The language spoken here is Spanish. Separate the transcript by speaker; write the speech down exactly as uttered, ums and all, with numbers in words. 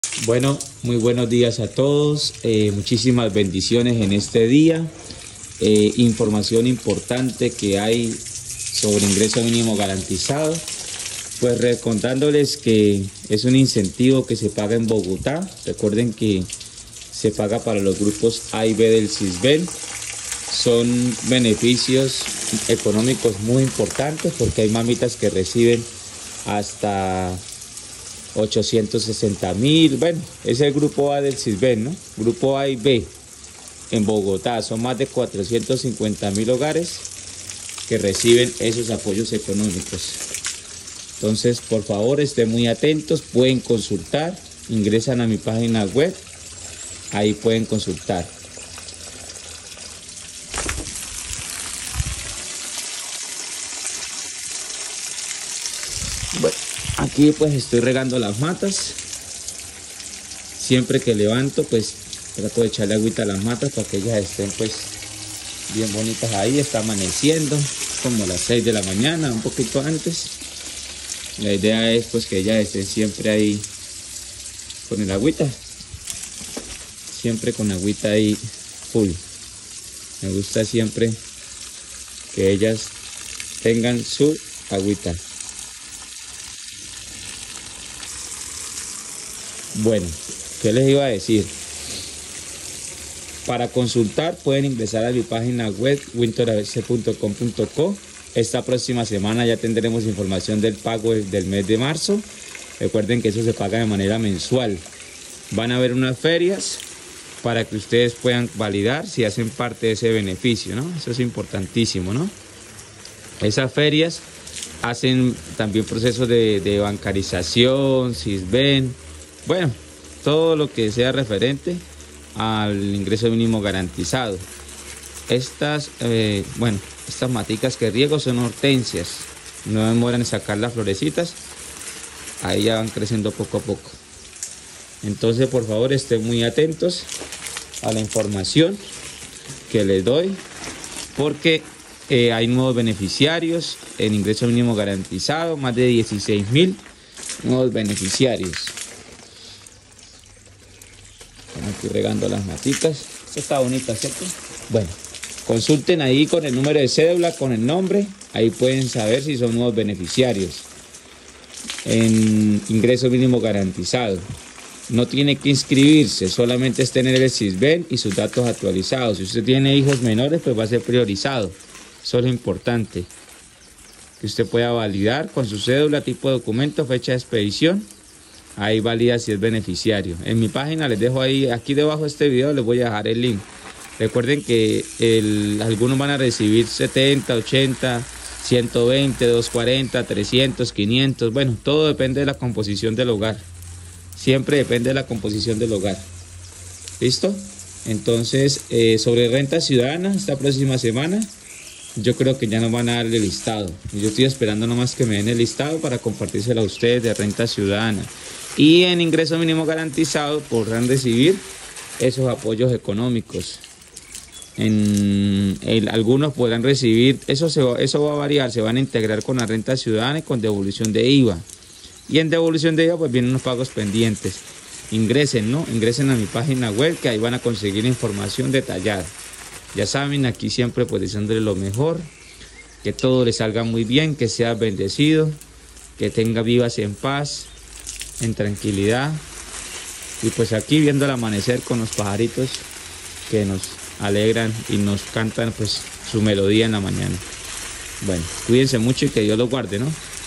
Speaker 1: Bueno, muy buenos días a todos, eh, muchísimas bendiciones en este día. Eh, información importante que hay sobre ingreso mínimo garantizado. Pues recordándoles que es un incentivo que se paga en Bogotá. Recuerden que se paga para los grupos A y B del Sisbén. Son beneficios económicos muy importantes porque hay mamitas que reciben hasta ochocientos sesenta mil. Bueno, es el grupo A del Sisbén, ¿no? Grupo A y B en Bogotá. Son más de cuatrocientos cincuenta mil hogares que reciben esos apoyos económicos. Entonces, por favor, estén muy atentos. Pueden consultar. Ingresan a mi página web. Ahí pueden consultar. Bueno, aquí pues estoy regando las matas. Siempre que levanto, pues trato de echarle agüita a las matas para que ellas estén pues bien bonitas ahí. Está amaneciendo, como las seis de la mañana, un poquito antes. La idea es pues que ellas estén siempre ahí con el agüita. Siempre con agüita ahí full. Me gusta siempre que ellas tengan su agüita. Bueno, ¿qué les iba a decir? Para consultar pueden ingresar a mi página web winter a b c punto com punto co. Esta próxima semana ya tendremos información del pago del mes de marzo. Recuerden que eso se paga de manera mensual. Van a haber unas ferias para que ustedes puedan validar si hacen parte de ese beneficio, ¿no? Eso es importantísimo, ¿no? Esas ferias hacen también procesos de, de bancarización, Sisbén. Bueno, todo lo que sea referente al ingreso mínimo garantizado. Estas, eh, bueno, estas maticas que riego son hortensias. No demoran en sacar las florecitas. Ahí ya van creciendo poco a poco. Entonces, por favor, estén muy atentos a la información que les doy. Porque eh, hay nuevos beneficiarios en ingreso mínimo garantizado. Más de dieciséis mil nuevos beneficiarios. Estamos aquí regando las maticas. Esto está bonito, ¿cierto? Bueno, consulten ahí con el número de cédula, con el nombre. Ahí pueden saber si son nuevos beneficiarios en ingreso mínimo garantizado. No tiene que inscribirse, solamente es tener el Sisbén y sus datos actualizados. Si usted tiene hijos menores, pues va a ser priorizado. Eso es lo importante. Que usted pueda validar con su cédula, tipo de documento, fecha de expedición. Ahí valida si es beneficiario. En mi página les dejo ahí, aquí debajo de este video les voy a dejar el link. Recuerden que el, algunos van a recibir setenta, ochenta, ciento veinte, doscientos cuarenta, trescientos, quinientos. Bueno, todo depende de la composición del hogar. Siempre depende de la composición del hogar. ¿Listo? Entonces, eh, sobre renta ciudadana, esta próxima semana, yo creo que ya nos van a dar el listado. Yo estoy esperando nomás que me den el listado para compartírselo a ustedes de renta ciudadana. Y en ingreso mínimo garantizado podrán recibir esos apoyos económicos. En, en algunos podrán recibir, eso, se va, eso va a variar, se van a integrar con la renta ciudadana y con devolución de I V A. Y en devolución de I V A pues vienen los pagos pendientes. Ingresen, ¿no? Ingresen a mi página web que ahí van a conseguir información detallada. Ya saben, aquí siempre pues deseándoles lo mejor, que todo les salga muy bien, que sea bendecido, que tenga vivas en paz, en tranquilidad. Y pues aquí viendo el amanecer con los pajaritos que nos alegran y nos cantan pues su melodía en la mañana. Bueno, cuídense mucho y que Dios los guarde, ¿no?